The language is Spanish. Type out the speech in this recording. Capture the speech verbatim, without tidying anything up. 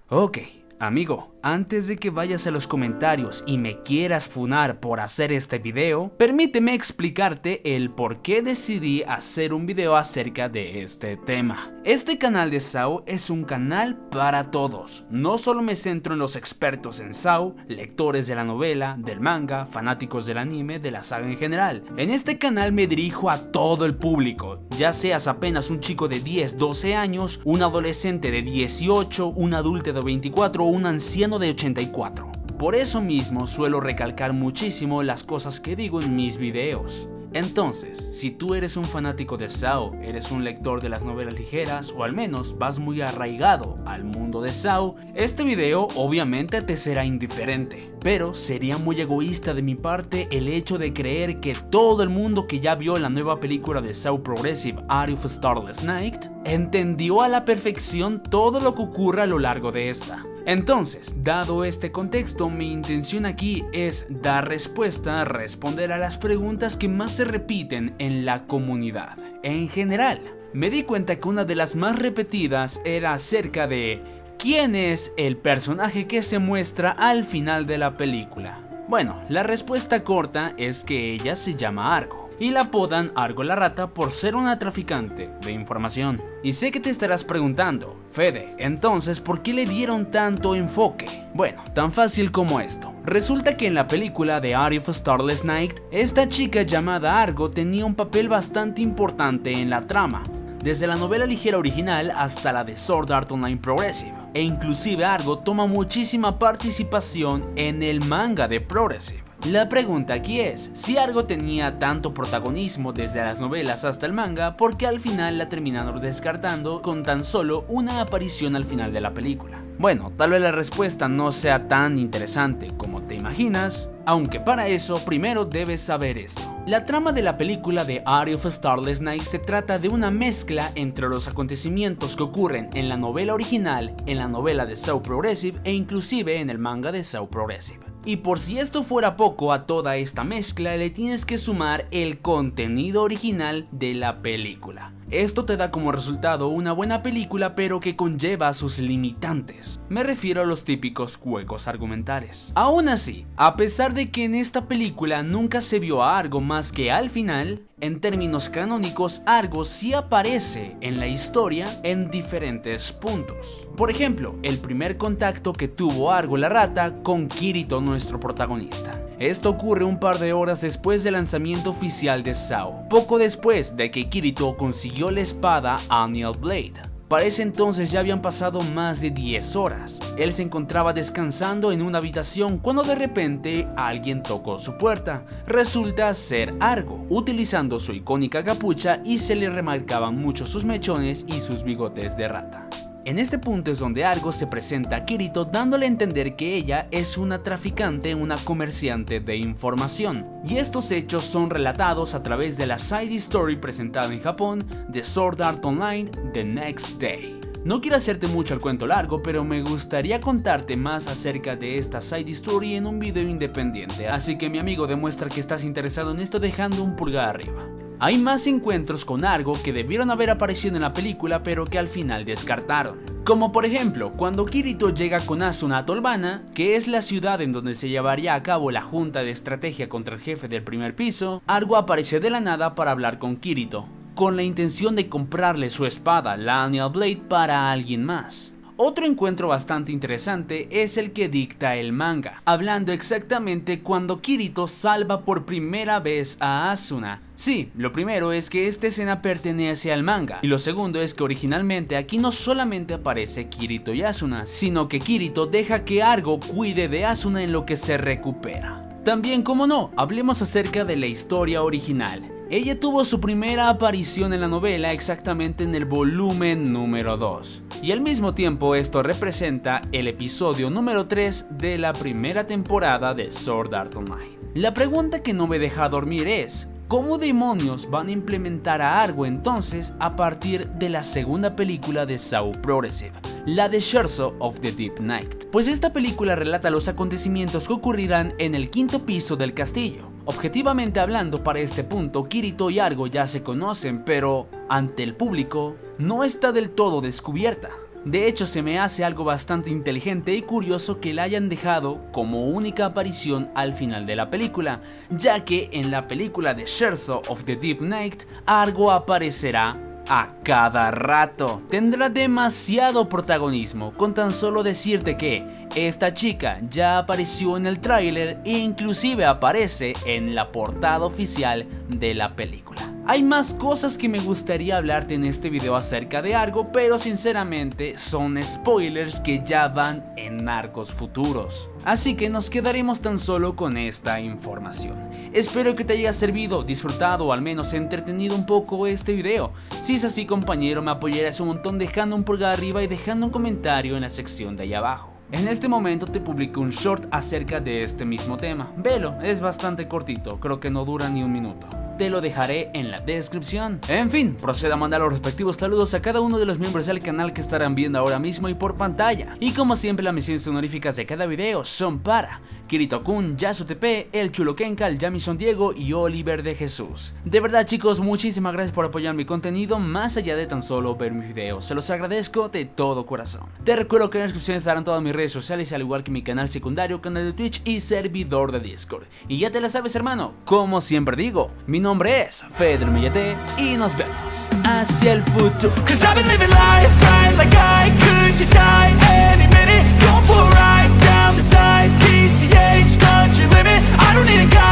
Ok, amigo, antes de que vayas a los comentarios y me quieras funar por hacer este video, permíteme explicarte el por qué decidí hacer un video acerca de este tema. Este canal de SAO es un canal para todos. No solo me centro en los expertos en SAO, lectores de la novela, del manga, fanáticos del anime, de la saga en general. En este canal me dirijo a todo el público, ya seas apenas un chico de diez, doce años, un adolescente de dieciocho, un adulto de veinticuatro o un anciano de ochenta y cuatro. Por eso mismo suelo recalcar muchísimo las cosas que digo en mis videos. Entonces, si tú eres un fanático de SAO, eres un lector de las novelas ligeras o al menos vas muy arraigado al mundo de SAO, este video obviamente te será indiferente. Pero sería muy egoísta de mi parte el hecho de creer que todo el mundo que ya vio la nueva película de SAO Progressive Art of Starless Night entendió a la perfección todo lo que ocurre a lo largo de esta. Entonces, dado este contexto, mi intención aquí es dar respuesta, responder a las preguntas que más se repiten en la comunidad. En general, me di cuenta que una de las más repetidas era acerca de ¿quién es el personaje que se muestra al final de la película? Bueno, la respuesta corta es que ella se llama Argo y la apodan Argo la Rata por ser una traficante de información. Y sé que te estarás preguntando, Fede, entonces ¿por qué le dieron tanto enfoque? Bueno, tan fácil como esto. Resulta que en la película de Art of Starless Night, esta chica llamada Argo tenía un papel bastante importante en la trama, desde la novela ligera original hasta la de Sword Art Online Progressive, e inclusive Argo toma muchísima participación en el manga de Progressive. La pregunta aquí es, si Argo tenía tanto protagonismo desde las novelas hasta el manga, ¿por qué al final la terminaron descartando con tan solo una aparición al final de la película? Bueno, tal vez la respuesta no sea tan interesante como te imaginas, aunque para eso primero debes saber esto. La trama de la película de Art of Starless Night se trata de una mezcla entre los acontecimientos que ocurren en la novela original, en la novela de SAO Progressive e inclusive en el manga de SAO Progressive. Y por si esto fuera poco a toda esta mezcla, le tienes que sumar el contenido original de la película. Esto te da como resultado una buena película, pero que conlleva sus limitantes. Me refiero a los típicos huecos argumentales. Aún así, a pesar de que en esta película nunca se vio a Argo más que al final, en términos canónicos Argo sí aparece en la historia en diferentes puntos. Por ejemplo, el primer contacto que tuvo Argo la Rata con Kirito, nuestro protagonista. Esto ocurre un par de horas después del lanzamiento oficial de SAO, poco después de que Kirito consiguió la espada Aniel Blade. Para ese entonces ya habían pasado más de diez horas. Él se encontraba descansando en una habitación cuando de repente alguien tocó su puerta. Resulta ser Argo, utilizando su icónica capucha y se le remarcaban mucho sus mechones y sus bigotes de rata. En este punto es donde Argo se presenta a Kirito dándole a entender que ella es una traficante, una comerciante de información. Y estos hechos son relatados a través de la side story presentada en Japón de Sword Art Online The Next Day. No quiero hacerte mucho el cuento largo, pero me gustaría contarte más acerca de esta side story en un video independiente, así que mi amigo, demuestra que estás interesado en esto dejando un pulgar arriba. Hay más encuentros con Argo que debieron haber aparecido en la película pero que al final descartaron. Como por ejemplo, cuando Kirito llega con Asuna a Tolvana, que es la ciudad en donde se llevaría a cabo la junta de estrategia contra el jefe del primer piso, Argo aparece de la nada para hablar con Kirito, con la intención de comprarle su espada, la Aniel Blade, para alguien más. Otro encuentro bastante interesante es el que dicta el manga, hablando exactamente cuando Kirito salva por primera vez a Asuna. Sí, lo primero es que esta escena pertenece al manga, y lo segundo es que originalmente aquí no solamente aparece Kirito y Asuna, sino que Kirito deja que Argo cuide de Asuna en lo que se recupera. También, como no, hablemos acerca de la historia original. Ella tuvo su primera aparición en la novela exactamente en el volumen número dos, y al mismo tiempo esto representa el episodio número tres de la primera temporada de Sword Art Online. La pregunta que no me deja dormir es, ¿cómo demonios van a implementar a Argo entonces a partir de la segunda película de SAO Progressive, la de Scherzo of the Deep Night? Pues esta película relata los acontecimientos que ocurrirán en el quinto piso del castillo. Objetivamente hablando, para este punto Kirito y Argo ya se conocen, pero ante el público no está del todo descubierta. De hecho, se me hace algo bastante inteligente y curioso que la hayan dejado como única aparición al final de la película, ya que en la película de Scherzo of the Deep Night, Argo aparecerá a cada rato. Tendrá demasiado protagonismo, con tan solo decirte que esta chica ya apareció en el tráiler e inclusive aparece en la portada oficial de la película. Hay más cosas que me gustaría hablarte en este video acerca de Argo, pero sinceramente son spoilers que ya van en arcos futuros. Así que nos quedaremos tan solo con esta información. Espero que te haya servido, disfrutado o al menos entretenido un poco este video. Si es así, compañero, me apoyarás un montón dejando un pulgar arriba y dejando un comentario en la sección de ahí abajo. En este momento te publico un short acerca de este mismo tema. Velo, es bastante cortito, creo que no dura ni un minuto. Te lo dejaré en la descripción. En fin, proceda a mandar los respectivos saludos a cada uno de los miembros del canal que estarán viendo ahora mismo y por pantalla. Y como siempre, las misiones honoríficas de cada video son para Kirito-kun, YasuTP, El Chulo Kenkal, Jamison Diego y Oliver de Jesús. De verdad, chicos, muchísimas gracias por apoyar mi contenido más allá de tan solo ver mis videos. Se los agradezco de todo corazón. Te recuerdo que en la descripción estarán todas mis redes sociales, al igual que mi canal secundario, canal de Twitch y servidor de Discord. Y ya te la sabes, hermano, como siempre digo, mi nombre es Fedro Millete y nos vemos hacia el futuro. Country limit, I don't need a guy.